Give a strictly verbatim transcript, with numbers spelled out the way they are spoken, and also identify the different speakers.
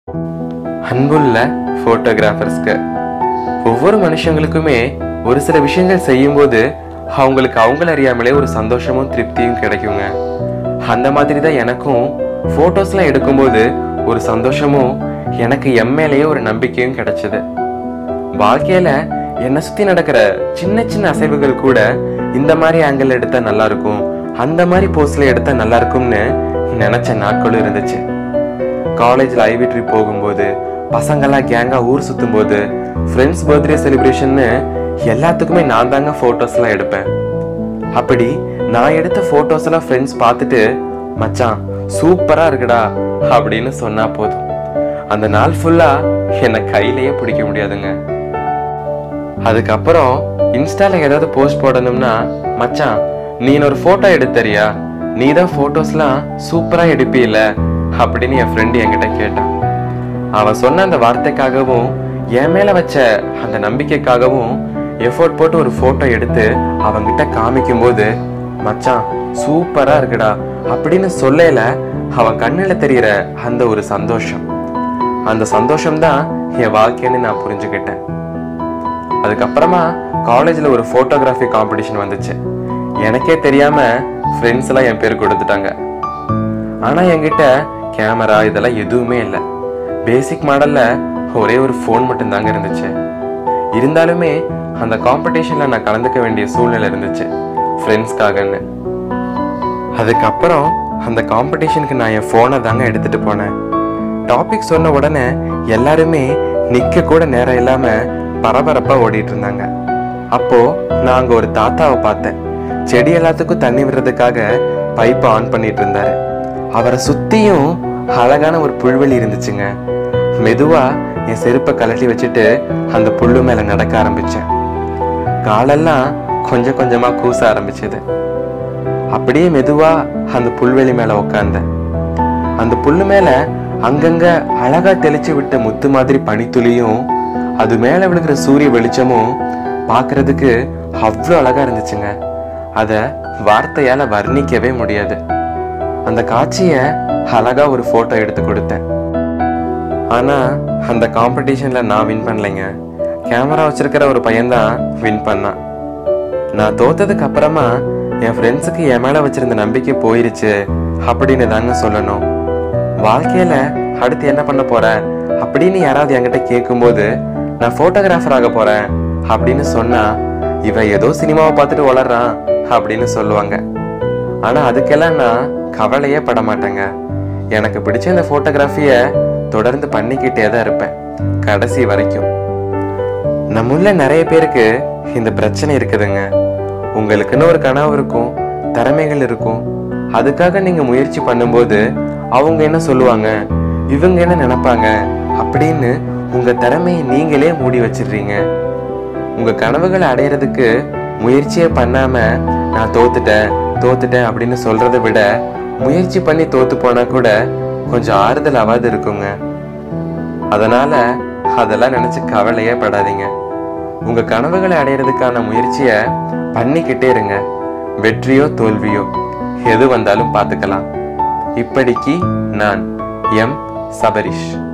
Speaker 1: அன்புள்ள போட்டோகிராஃபர்ஸ்க்கு ஒவ்வொரு மனுஷங்களுக்குமே ஒரு சில விஷயங்கள் செய்யும்போது அவங்களுக்கு அவங்கள அறியாமலே ஒரு சந்தோஷமும் திருப்தியும் கிடைக்குங்க. அந்த மாதிரி தான் எனக்கும் ஃபோட்டோஸ்லாம் எடுக்கும்போது ஒரு சந்தோஷமும் எனக்கு எம்மேலேயே ஒரு நம்பிக்கையும் கிடைச்சது. வாழ்க்கையில என்னை சுற்றி நடக்கிற சின்ன சின்ன அசைவுகள் கூட இந்த மாதிரி ஆங்கிள் எடுத்தால் நல்லா இருக்கும், அந்த மாதிரி போஸ்ட்ல எடுத்தால் நல்லா இருக்கும்னு நினைச்ச நாட்களும் இருந்துச்சு. காலேஜில் ஐவி ட்ரிப் போகும்போது, பசங்கள்லாம் கேங்காக ஊர் சுற்றும் போது, ஃப்ரெண்ட்ஸ் பர்த்டே செலிப்ரேஷன்னு எல்லாத்துக்குமே நான் தாங்க ஃபோட்டோஸ்லாம் எடுப்பேன். அப்படி நான் எடுத்த ஃபோட்டோஸ்லாம் ஃப்ரெண்ட்ஸ் பார்த்துட்டு மச்சான் சூப்பராக இருக்குடா அப்படின்னு சொன்னா போதும், அந்த நாள் ஃபுல்லாக என்னை கையிலேயே பிடிக்க முடியாதுங்க. அதுக்கப்புறம் இன்ஸ்டால ஏதாவது போஸ்ட் போடணும்னா மச்சான் நீ ஒரு ஃபோட்டோ எடுத்தறியா, நீ தான் ஃபோட்டோஸ்லாம் சூப்பராக எடுப்பீல அப்படின்னு என் ஃப்ரெண்டு என்கிட்ட கேட்டான். அவன் சொன்ன அந்த வார்த்தைக்காகவும் என் மேல வச்ச அந்த நம்பிக்கைக்காகவும் எஃபோர்ட் போட்டு ஒரு போட்டோ எடுத்து அவங்கிட்ட காமிக்கும் போது மச்சான் சூப்பரா இருக்குடா அப்படின்னு சொல்லல அவன் கண்ணுல தெரியற அந்த ஒரு சந்தோஷம், அந்த சந்தோஷம்தான் என் வாழ்க்கைன்னு நான் புரிஞ்சுக்கிட்டேன். அதுக்கப்புறமா காலேஜ்ல ஒரு போட்டோகிராஃபி காம்படிஷன் வந்துச்சு. எனக்கே தெரியாம ஃப்ரெண்ட்ஸ் எல்லாம் என் பேர் கொடுத்துட்டாங்க. ஆனா என்கிட்ட கேமரா இதெல்லாம் எதுவுமே இல்லை. பேசிக் மாடல்ல ஒரே ஒரு ஃபோன் மட்டும் தாங்க இருந்துச்சு. இருந்தாலுமே அந்த காம்படிஷன்ல நான் கலந்துக்க வேண்டிய சூழ்நிலை இருந்துச்சு ஃப்ரெண்ட்ஸ்க்காகன்னு. அதுக்கப்புறம் அந்த காம்படிஷனுக்கு நான் என் ஃபோனை தாங்க எடுத்துட்டு போனேன். டாபிக் சொன்ன உடனே எல்லாருமே நிக்க கூட நேரம் இல்லாம பரபரப்பா ஓடிட்டு இருந்தாங்க. அப்போ நான் அங்க ஒரு தாத்தாவை பார்த்தேன். செடி எல்லாத்துக்கும் தண்ணி விடுறதுக்காக பைப்பை ஆன் பண்ணிட்டு இருந்தாரு. அவரை சுத்தியும் அழகான ஒரு புல்வெளி இருந்துச்சுங்க. மெதுவா என் செருப்பை கலட்டி வச்சுட்டு அந்த புல்லு மேல நடக்க ஆரம்பிச்சேன். காலெல்லாம் கொஞ்சம் கொஞ்சமா கூச ஆரம்பிச்சது. அப்படியே மெதுவா அந்த புல்வெளி மேல உட்கார்ந்தேன். அந்த புல்லு மேல அங்கங்க அழகா தெளிச்சு விட்ட முத்து மாதிரி பனித்துளியும் அது மேல விழுகிற சூரிய வெளிச்சமும் பாக்குறதுக்கு அவ்வளோ அழகா இருந்துச்சுங்க. அத வார்த்தையால வர்ணிக்கவே முடியாது. அந்த காட்சிய அழகா ஒரு போட்டோ எடுத்து கொடுத்தேன். ஆனா அந்த காம்படிஷன்ல நான் வின் பண்ணலைங்க. கேமரா வச்சிருக்கிற ஒரு பையன்தான் வின் பண்ணான். நான் தோத்ததுக்கு அப்புறமா என் ஃப்ரெண்ட்ஸுக்கு என் மேல வச்சிருந்த நம்பிக்கை போயிருச்சு அப்படின்னு தாங்க சொல்லணும். வாழ்க்கையில அடுத்து என்ன பண்ண போற அப்படின்னு யாராவது என்கிட்ட கேட்கும்போது நான் போட்டோகிராஃபர் ஆக போறேன் அப்படின்னு சொன்னா இவ ஏதோ சினிமாவை பார்த்துட்டு வளர்றான் அப்படின்னு சொல்லுவாங்க. ஆனா அதுக்கெல்லாம் நான் கவலையே பட மாட்டேங்க. எனக்கு பிடிச்ச இந்த போட்டோகிராஃபிய தொடர்ந்து பண்ணிக்கிட்டே தான் இருப்பேன் கடைசி வரைக்கும். நம்முள்ள நிறைய பேருக்கு இந்த பிரச்சனை இருக்குதுங்க. உங்களுக்குன்னு ஒரு கனவு இருக்கும், திறமைகள் இருக்கும். அதுக்காக நீங்க முயற்சி பண்ணும்போது அவங்க என்ன சொல்லுவாங்க, இவங்க என்ன நினைப்பாங்க அப்படின்னு உங்க திறமையை நீங்களே மூடி வச்சிடுறீங்க. உங்க கனவுகளை அடையிறதுக்கு முயற்சியே பண்ணாம நான் தோத்துட்டேன் தோத்துட்டேன் அப்படின்னு சொல்றதை விட முயற்சி பண்ணி தோத்து போனா கூட கொஞ்சம் ஆறுதலாவது இருக்குங்க. அதனால அதெல்லாம் நினைச்சு கவலையே படாதீங்க. உங்க கனவுகளை அடையிறதுக்கான முயற்சிய பண்ணிக்கிட்டே இருங்க. வெற்றியோ தோல்வியோ எது வந்தாலும் பார்த்துக்கலாம். இப்படிக்கு நான் எம் சபரிஷ்.